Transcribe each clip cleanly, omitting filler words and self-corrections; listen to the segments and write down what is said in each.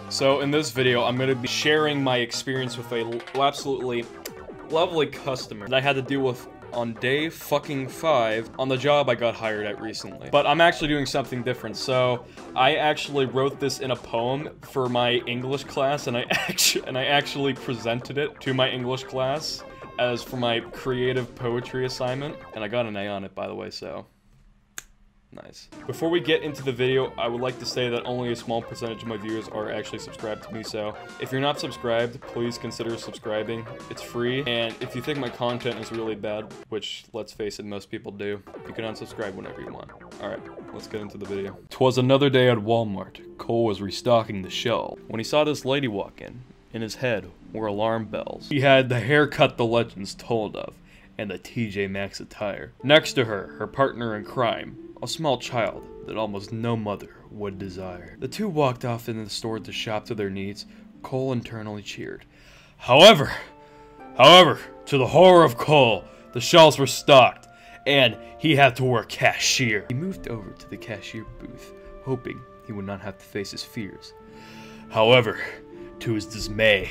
So in this video, I'm going to be sharing my experience with a absolutely lovely customer that I had to deal with on day fucking 5 on the job I got hired at recently. But I'm actually doing something different. So I actually wrote this in a poem for my English class, and I actually presented it to my English class as for my creative poetry assignment, and I got an A on it, by the way, so nice. Before we get into the video, I would like to say that only a small percentage of my viewers are actually subscribed to me, so if you're not subscribed, please consider subscribing. It's free, and if you think my content is really bad, which, let's face it, most people do, you can unsubscribe whenever you want. Alright, let's get into the video. 'Twas another day at Walmart. Cole was restocking the shelf when he saw this lady walk in. In his head were alarm bells. He had the haircut the legends told of, and the TJ Maxx attire. Next to her, her partner in crime, a small child that almost no mother would desire. The two walked off into the store to shop to their needs. Cole internally cheered. However, to the horror of Cole, the shelves were stocked, and he had to work cashier. He moved over to the cashier booth, hoping he would not have to face his fears. However, to his dismay,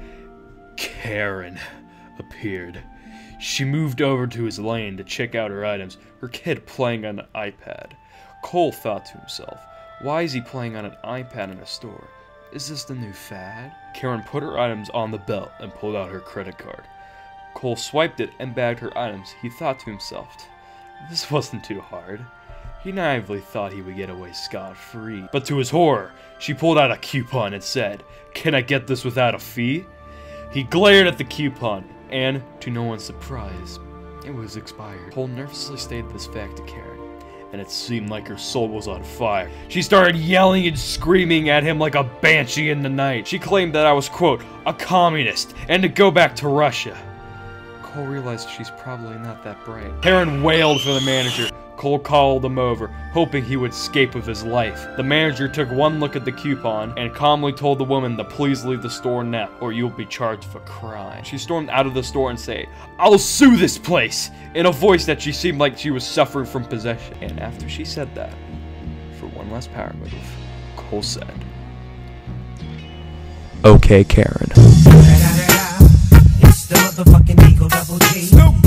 Karen appeared. She moved over to his lane to check out her items, her kid playing on an iPad. Cole thought to himself, why is he playing on an iPad in a store? Is this the new fad? Karen put her items on the belt and pulled out her credit card. Cole swiped it and bagged her items. He thought to himself, this wasn't too hard. He naively thought he would get away scot-free. But to his horror, she pulled out a coupon and said, "Can I get this without a fee?" He glared at the coupon, and, to no one's surprise, it was expired. Cole nervously stated this fact to Karen, and it seemed like her soul was on fire. She started yelling and screaming at him like a banshee in the night. She claimed that I was, quote, a communist, and to go back to Russia. Cole realized she's probably not that bright. Karen wailed for the manager. Cole called him over, hoping he would escape with his life. The manager took one look at the coupon and calmly told the woman to please leave the store now, or you'll be charged for crime. She stormed out of the store and said, "I'll sue this place!" in a voice that she seemed like she was suffering from possession. And after she said that, for one last power move, Cole said, "Okay, Karen." It's the motherfucking Eagle Double G. Snoop.